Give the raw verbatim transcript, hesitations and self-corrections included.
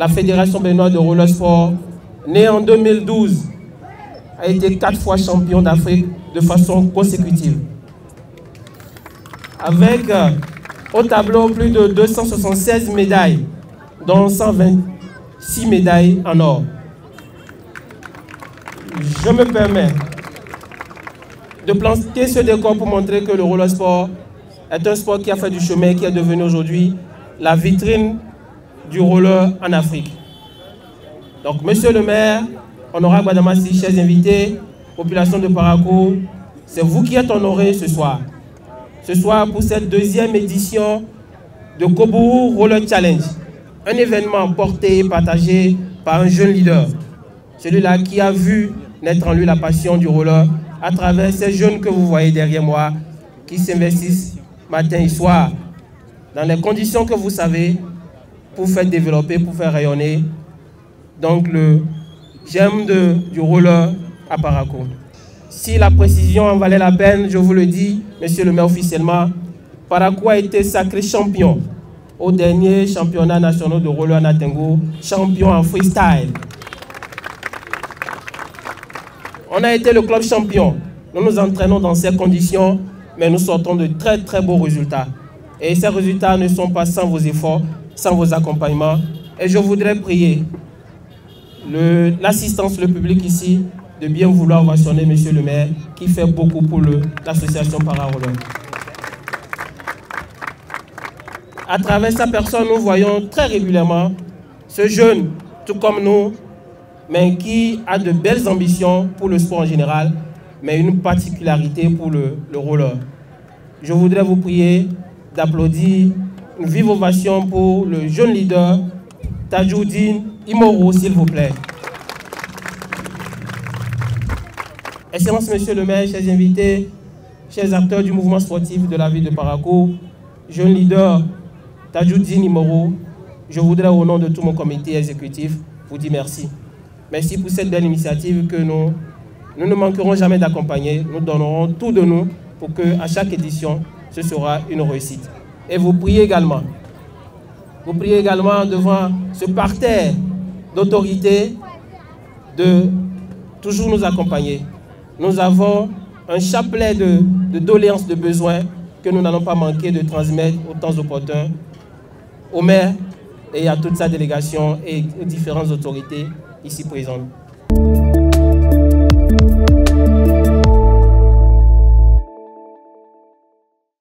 la Fédération béninoise de roller sport, née en deux mille douze, a été quatre fois champion d'Afrique de façon consécutive. Avec euh, au tableau plus de deux cent soixante-seize médailles, dont cent vingt-six médailles en or. Je me permets de planter ce décor pour montrer que le roller sport est un sport qui a fait du chemin, qui est devenu aujourd'hui la vitrine du roller en Afrique. Donc, monsieur le maire, honorable Gbadamassi, chers invités, population de Parakou, c'est vous qui êtes honorés ce soir. Ce soir pour cette deuxième édition de Kobourou Roller Challenge, un événement porté et partagé par un jeune leader, celui-là qui a vu naître en lui la passion du roller à travers ces jeunes que vous voyez derrière moi, qui s'investissent matin et soir dans les conditions que vous savez pour faire développer, pour faire rayonner donc le j'aime du roller à Parakou. Si la précision en valait la peine, je vous le dis, monsieur le maire, officiellement, Parakou a été sacré champion au dernier championnat national de roller en Atengo, champion en freestyle. On a été le club champion. Nous nous entraînons dans ces conditions, mais nous sortons de très très beaux résultats. Et ces résultats ne sont pas sans vos efforts, sans vos accompagnements. Et je voudrais prier l'assistance, le, le public ici, de bien vouloir ovationner monsieur le maire, qui fait beaucoup pour l'association Para-Roller. À travers sa personne, nous voyons très régulièrement ce jeune, tout comme nous, mais qui a de belles ambitions pour le sport en général, mais une particularité pour le, le roller. Je voudrais vous prier d'applaudir une vive ovation pour le jeune leader Tadjoudine Imoro, s'il vous plaît. Excellence, monsieur le maire, chers invités, chers acteurs du mouvement sportif de la ville de Parakou, jeune leader Tadjoudine Imoro, je voudrais au nom de tout mon comité exécutif vous dire merci. Merci pour cette belle initiative que nous, nous ne manquerons jamais d'accompagner. Nous donnerons tout de nous pour qu'à chaque édition, ce sera une réussite. Et vous priez également. Vous priez également devant ce parterre d'autorité de toujours nous accompagner. Nous avons un chapelet de, de doléances, de besoins que nous n'allons pas manquer de transmettre au temps opportun au maire et à toute sa délégation et aux différentes autorités ici présentes.